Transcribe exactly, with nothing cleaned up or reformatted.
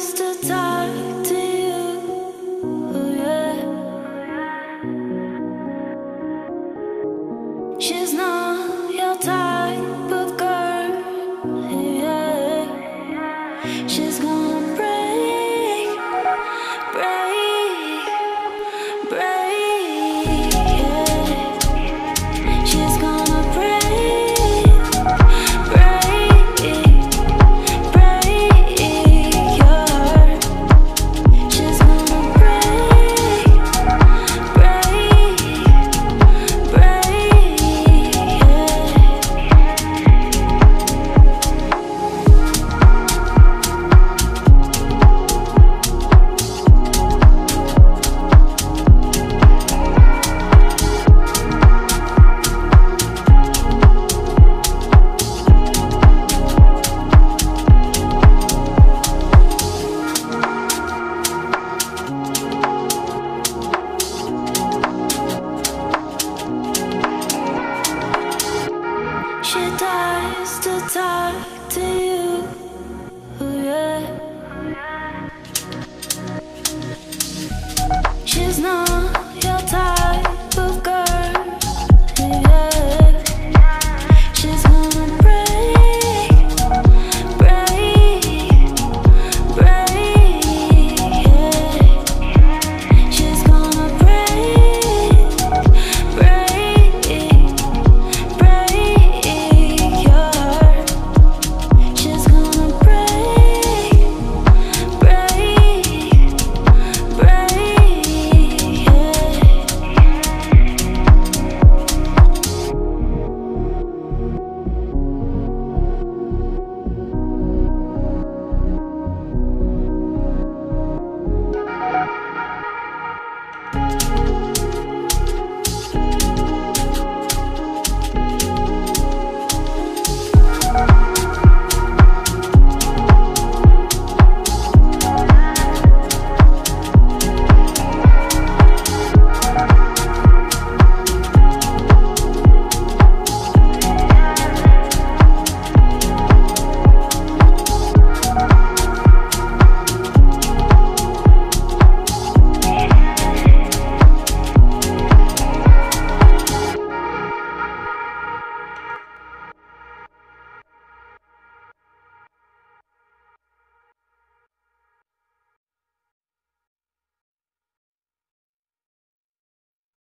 tries to talk to you, yeah. She's not your type of girl, yeah. She's gonna break, break, break, yeah. She's gonna break, break, break your heart. She's gonna break, break, break, yeah. She tries to talk to you, yeah. She's not your type of girl, yeah. She's gonna break, break, break, yeah. She's gonna break, break, break your heart. She's gonna break, break, break, yeah.